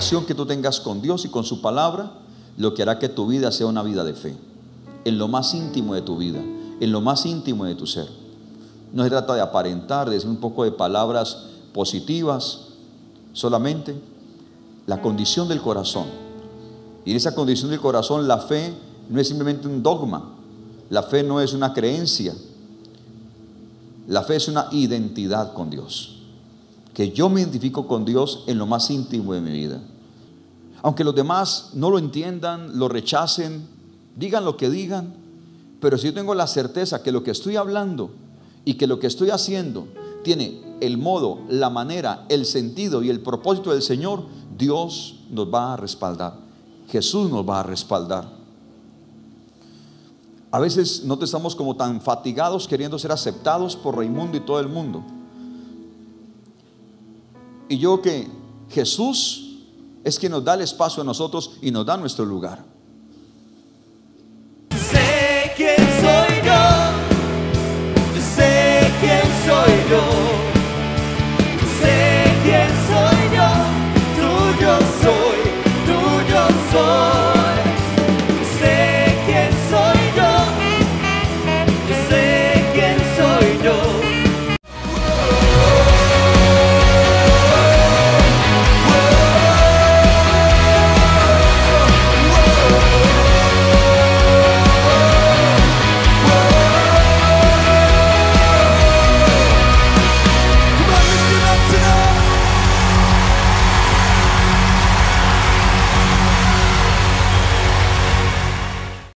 relación que tú tengas con Dios y con su palabra, lo que hará que tu vida sea una vida de fe, en lo más íntimo de tu vida, en lo más íntimo de tu ser. No se trata de aparentar, de decir un poco de palabras positivas, solamente la condición del corazón. Y en esa condición del corazón, la fe no es simplemente un dogma, la fe no es una creencia, la fe es una identidad con Dios, que yo me identifico con Dios en lo más íntimo de mi vida. Aunque los demás no lo entiendan, lo rechacen, digan lo que digan, pero si yo tengo la certeza que lo que estoy hablando y que lo que estoy haciendo tiene el modo, la manera, el sentido y el propósito del Señor, Dios nos va a respaldar, Jesús nos va a respaldar. A veces no estamos como tan fatigados queriendo ser aceptados por Raimundo y todo el mundo. Y yo que Jesús es quien nos da el espacio a nosotros y nos da nuestro lugar.